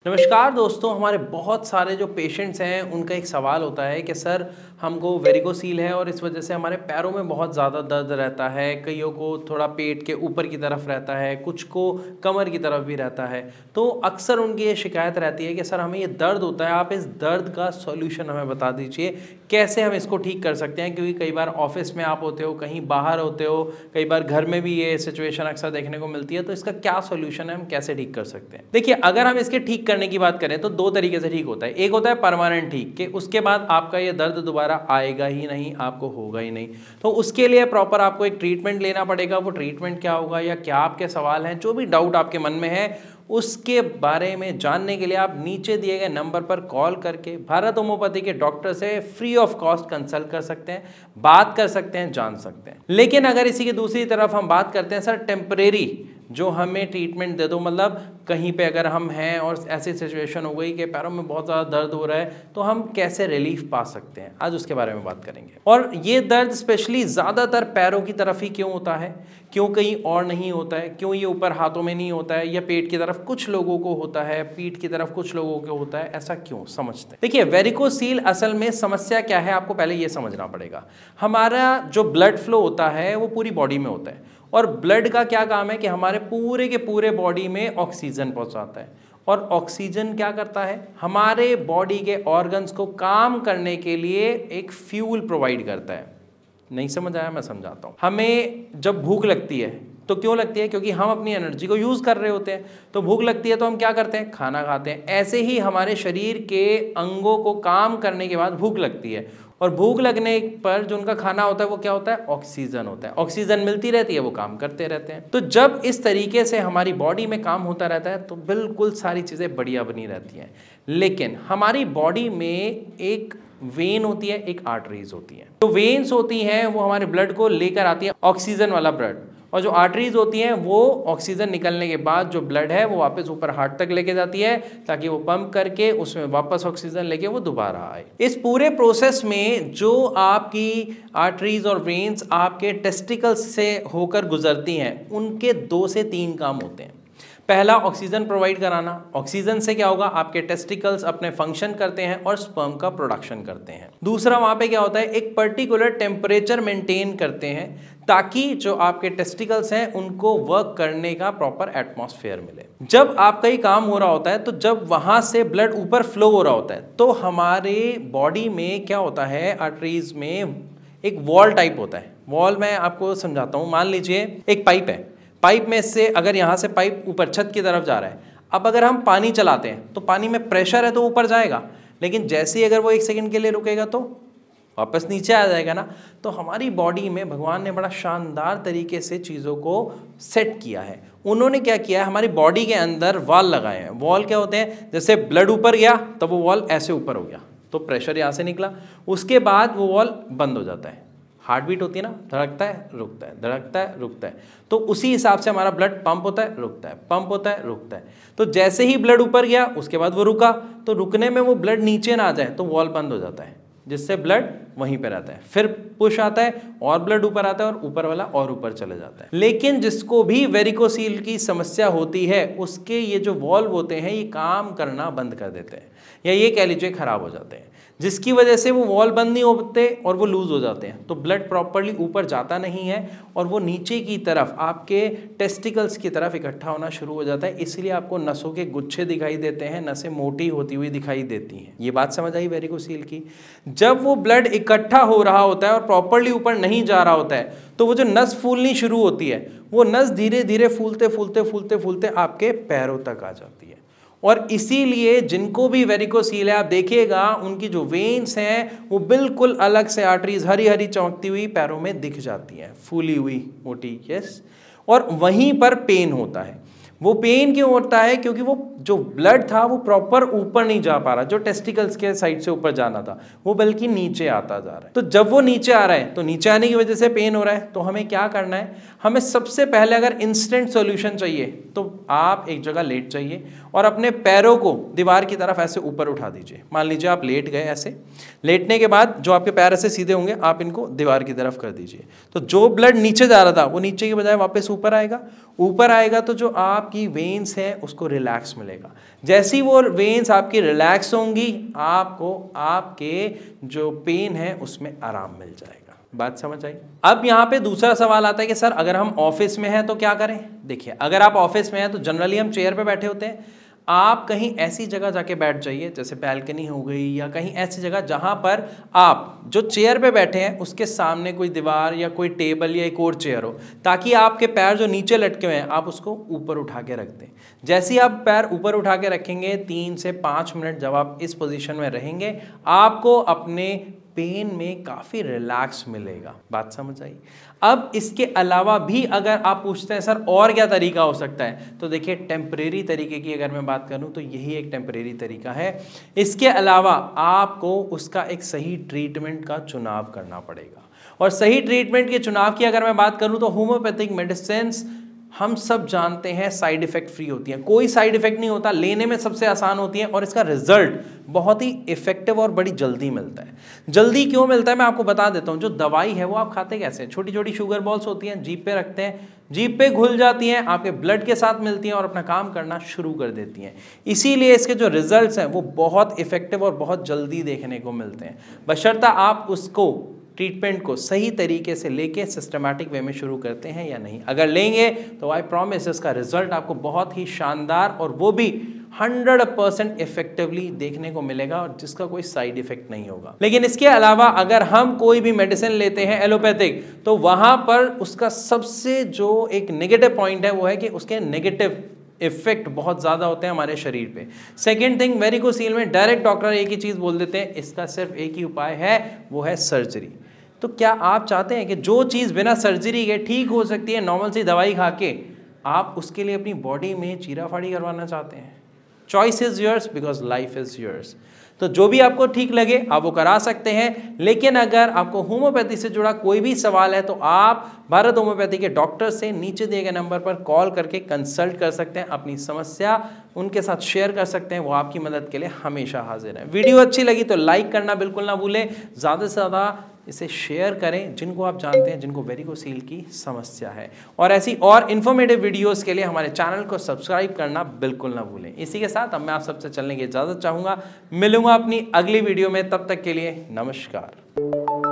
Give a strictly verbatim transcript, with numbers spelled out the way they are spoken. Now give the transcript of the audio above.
नमस्कार दोस्तों, हमारे बहुत सारे जो पेशेंट्स हैं उनका एक सवाल होता है कि सर हमको वेरिकोसील है और इस वजह से हमारे पैरों में बहुत ज़्यादा दर्द रहता है। कईयों को थोड़ा पेट के ऊपर की तरफ रहता है, कुछ को कमर की तरफ भी रहता है। तो अक्सर उनकी ये शिकायत रहती है कि सर हमें ये दर्द होता है, आप इस दर्द का सॉल्यूशन हमें बता दीजिए, कैसे हम इसको ठीक कर सकते हैं। क्योंकि कई बार ऑफिस में आप होते हो, कहीं बाहर होते हो, कई बार घर में भी ये सिचुएशन अक्सर देखने को मिलती है। तो इसका क्या सॉल्यूशन है, हम कैसे ठीक कर सकते हैं? देखिए, अगर हम इसके ठीक करने की बात करें तो दो तरीके से ठीक होता है। एक होता है परमानेंट ठीक, कि उसके बाद आपका ये दर्द दोबारा आएगा ही नहीं, आपको होगा ही नहीं। तो उसके लिए प्रॉपर आपको एक ट्रीटमेंट लेना पड़ेगा। वो ट्रीटमेंट क्या होगा या क्या आपके सवाल हैं, जो भी डाउट आपके मन में है, उसके बारे में जानने के लिए आप नीचे दिए गए नंबर पर कॉल करके भारत होम्योपैथी के डॉक्टर से फ्री ऑफ कॉस्ट कंसल्ट कर सकते हैं, बात कर सकते हैं, जान सकते हैं। लेकिन अगर इसी की दूसरी तरफ हम बात करते हैं, सर टेम्परेरी जो हमें ट्रीटमेंट दे दो, मतलब कहीं पे अगर हम हैं और ऐसी सिचुएशन हो गई कि पैरों में बहुत ज़्यादा दर्द हो रहा है, तो हम कैसे रिलीफ पा सकते हैं, आज उसके बारे में बात करेंगे। और ये दर्द स्पेशली ज़्यादातर पैरों की तरफ ही क्यों होता है, क्यों कहीं और नहीं होता है, क्यों ये ऊपर हाथों में नहीं होता है, या पेट की तरफ कुछ लोगों को होता है, पीठ की तरफ कुछ लोगों को होता है, ऐसा क्यों समझते हैं। देखिए, वेरिकोसील असल में समस्या क्या है, आपको पहले ये समझना पड़ेगा। हमारा जो ब्लड फ्लो होता है वो पूरी बॉडी में होता है, और ब्लड का क्या काम है कि हमारे पूरे के पूरे बॉडी में ऑक्सीजन पहुंचाता है। और ऑक्सीजन क्या करता है, हमारे बॉडी के ऑर्गन्स को काम करने के लिए एक फ्यूल प्रोवाइड करता है। नहीं समझ आया, मैं समझाता हूँ। हमें जब भूख लगती है तो क्यों लगती है, क्योंकि हम अपनी एनर्जी को यूज़ कर रहे होते हैं। तो भूख लगती है तो हम क्या करते हैं, खाना खाते हैं। ऐसे ही हमारे शरीर के अंगों को काम करने के बाद भूख लगती है, और भूख लगने पर जो उनका खाना होता है वो क्या होता है, ऑक्सीजन होता है। ऑक्सीजन मिलती रहती है, वो काम करते रहते हैं। तो जब इस तरीके से हमारी बॉडी में काम होता रहता है तो बिल्कुल सारी चीज़ें बढ़िया बनी रहती हैं। लेकिन हमारी बॉडी में एक वेन होती है, एक आर्टरीज होती है। जो वेन्स होती हैं वो हमारे ब्लड को लेकर आती है, ऑक्सीजन वाला ब्लड, और जो आर्टरीज होती हैं वो ऑक्सीजन निकलने के बाद जो ब्लड है वो वापस ऊपर हार्ट तक लेके जाती है, ताकि वो पंप करके उसमें वापस ऑक्सीजन लेके वो दोबारा आए। इस पूरे प्रोसेस में जो आपकी आर्टरीज और वेन्स आपके टेस्टिकल्स से होकर गुजरती हैं, उनके दो से तीन काम होते हैं। पहला, ऑक्सीजन प्रोवाइड कराना। ऑक्सीजन से क्या होगा, आपके टेस्टिकल्स अपने फंक्शन करते हैं और स्पर्म का प्रोडक्शन करते हैं। दूसरा, वहां पे क्या होता है, एक पर्टिकुलर टेम्परेचर मेंटेन करते हैं, ताकि जो आपके टेस्टिकल्स हैं उनको वर्क करने का प्रॉपर एटमॉस्फेयर मिले। जब आपका ही काम हो रहा होता है, तो जब वहां से ब्लड ऊपर फ्लो हो रहा होता है, तो हमारे बॉडी में क्या होता है, आर्टरीज में एक वॉल टाइप होता है। वॉल मैं आपको समझाता हूँ। मान लीजिए एक पाइप है, पाइप में से अगर यहाँ से पाइप ऊपर छत की तरफ जा रहा है, अब अगर हम पानी चलाते हैं तो पानी में प्रेशर है तो ऊपर जाएगा, लेकिन जैसे ही अगर वो एक सेकंड के लिए रुकेगा तो वापस नीचे आ जाएगा ना। तो हमारी बॉडी में भगवान ने बड़ा शानदार तरीके से चीज़ों को सेट किया है। उन्होंने क्या किया है, हमारी बॉडी के अंदर वॉल लगाए हैं। वॉल क्या होते हैं, जैसे ब्लड ऊपर गया तो वो वॉल ऐसे ऊपर हो गया, तो प्रेशर यहाँ से निकला, उसके बाद वो वॉल बंद हो जाता है। हार्ट बीट होती है ना, धड़कता है रुकता है, धड़कता है रुकता है। तो उसी हिसाब से हमारा ब्लड पंप होता है, रुकता है, पंप होता है, रुकता है। तो जैसे ही ब्लड ऊपर गया उसके बाद वो रुका, तो रुकने में वो ब्लड नीचे ना आ जाए तो वॉल बंद हो जाता है, जिससे ब्लड वहीं पे रहता है। फिर पुश आता है और ब्लड ऊपर आता है और ऊपर वाला और ऊपर चले जाता है। लेकिन जिसको भी वेरिकोसील की समस्या होती है, उसके ये जो वॉल्व होते हैं ये काम करना बंद कर देते हैं, या ये कह लीजिए खराब हो जाते हैं, जिसकी वजह से वो वॉल बंद नहीं होते और वो लूज हो जाते हैं। तो ब्लड प्रॉपर्ली ऊपर जाता नहीं है और वो नीचे की तरफ आपके टेस्टिकल्स की तरफ इकट्ठा होना शुरू हो जाता है। इसलिए आपको नसों के गुच्छे दिखाई देते हैं, नसें मोटी होती हुई दिखाई देती हैं। ये बात समझ आई वेरिकोसील की। जब वो ब्लड इकट्ठा हो रहा होता है और प्रॉपर्ली ऊपर नहीं जा रहा होता है, तो वो जो नस फूलनी शुरू होती है, वो नस धीरे धीरे फूलते फूलते फूलते फूलते आपके पैरों तक आ जाती है। और इसीलिए जिनको भी वेरिकोसील है, आप देखिएगा उनकी जो वेन्स हैं वो बिल्कुल अलग से आर्टरीज हरी हरी चमकती हुई पैरों में दिख जाती हैं, फूली हुई मोटी। यस, और वहीं पर पेन होता है। वो पेन क्यों होता है, क्योंकि वो जो ब्लड था वो प्रॉपर ऊपर नहीं जा पा रहा, जो टेस्टिकल्स के साइड से ऊपर जाना था वो बल्कि नीचे आता जा रहा है। तो जब वो नीचे आ रहा है तो नीचे आने की वजह से पेन हो रहा है। तो हमें क्या करना है, हमें सबसे पहले अगर इंस्टेंट सॉल्यूशन चाहिए तो आप एक जगह लेट जाइए और अपने पैरों को दीवार की तरफ ऐसे ऊपर उठा दीजिए। मान लीजिए आप लेट गए, ऐसे लेटने के बाद जो आपके पैर ऐसे सीधे होंगे आप इनको दीवार की तरफ कर दीजिए। तो जो ब्लड नीचे जा रहा था वो नीचे की बजाय वापस ऊपर आएगा। ऊपर आएगा तो जो आपकी वेन्स है उसको रिलैक्स मिलेगा। जैसी वो वेन्स आपकी रिलैक्स होंगी आपको आपके जो पेन है उसमें आराम मिल जाएगा। बात समझ आई? अब यहाँ पे दूसरा सवाल आता है कि सर अगर हम ऑफिस में हैं तो क्या करें? देखिए, अगर आप ऑफिस में हैं तो जनरली हम चेयर पे बैठे होते हैं। आप कहीं ऐसी जगह जाके बैठ जाइए, जैसे बैल्कनी हो गई या कहीं ऐसी जगह जहाँ पर आप जो चेयर पे बैठे हैं उसके सामने कोई दीवार या कोई टेबल या एक और चेयर हो, ताकि आपके पैर जो नीचे लटके हुए हैं आप उसको ऊपर उठा के रख दें। जैसे ही आप पैर ऊपर उठा के रखेंगे, तीन से पाँच मिनट जब आप इस पोजीशन में रहेंगे, आपको अपने पेन में काफ़ी रिलैक्स मिलेगा। बात समझ आई? अब इसके अलावा भी अगर आप पूछते हैं सर और क्या तरीका हो सकता है, तो देखिए टेम्परेरी तरीके की अगर मैं बात करूं तो यही एक टेम्परेरी तरीका है। इसके अलावा आपको उसका एक सही ट्रीटमेंट का चुनाव करना पड़ेगा। और सही ट्रीटमेंट के चुनाव की अगर मैं बात करूं तो होम्योपैथिक मेडिसिन हम सब जानते हैं साइड इफेक्ट फ्री होती हैं, कोई साइड इफेक्ट नहीं होता, लेने में सबसे आसान होती है और इसका रिजल्ट बहुत ही इफेक्टिव और बड़ी जल्दी मिलता है। जल्दी क्यों मिलता है मैं आपको बता देता हूँ। जो दवाई है वो आप खाते कैसे? छोटी छोटी शुगर बॉल्स होती हैं, जीभ पे रखते हैं, जीभ पे घुल जाती हैं, आपके ब्लड के साथ मिलती हैं और अपना काम करना शुरू कर देती हैं। इसीलिए इसके जो रिजल्ट्स हैं वो बहुत इफेक्टिव और बहुत जल्दी देखने को मिलते हैं, बशर्ते आप उसको ट्रीटमेंट को सही तरीके से लेके सिस्टमैटिक वे में शुरू करते हैं या नहीं। अगर लेंगे तो आई प्रॉमिस इसका रिजल्ट आपको बहुत ही शानदार और वो भी हंड्रेड परसेंट इफेक्टिवली देखने को मिलेगा और जिसका कोई साइड इफेक्ट नहीं होगा। लेकिन इसके अलावा अगर हम कोई भी मेडिसिन लेते हैं एलोपैथिक, तो वहां पर उसका सबसे जो एक नेगेटिव पॉइंट है वो है कि उसके नेगेटिव इफेक्ट बहुत ज़्यादा होते हैं हमारे शरीर पे। सेकेंड थिंग, वेरिकोसील में डायरेक्ट डॉक्टर एक ही चीज़ बोल देते हैं, इसका सिर्फ एक ही उपाय है, वो है सर्जरी। तो क्या आप चाहते हैं कि जो चीज़ बिना सर्जरी के ठीक हो सकती है नॉर्मल सी दवाई खा के, आप उसके लिए अपनी बॉडी में चीराफाड़ी करवाना चाहते हैं? Choice is yours because life is yours. तो जो भी आपको ठीक लगे आप वो करा सकते हैं। लेकिन अगर आपको होम्योपैथी से जुड़ा कोई भी सवाल है तो आप भारत होम्योपैथी के डॉक्टर से नीचे दिए गए नंबर पर कॉल करके कंसल्ट कर सकते हैं, अपनी समस्या उनके साथ शेयर कर सकते हैं, वो आपकी मदद के लिए हमेशा हाजिर है। वीडियो अच्छी लगी तो लाइक करना बिल्कुल ना भूलें, ज़्यादा से ज़्यादा इसे शेयर करें जिनको आप जानते हैं जिनको वेरिकोसील की समस्या है। और ऐसी और इन्फॉर्मेटिव वीडियोस के लिए हमारे चैनल को सब्सक्राइब करना बिल्कुल ना भूलें। इसी के साथ अब मैं आप सबसे चलने की इजाज़त चाहूँगा। मिलूंगा अपनी अगली वीडियो में, तब तक के लिए नमस्कार।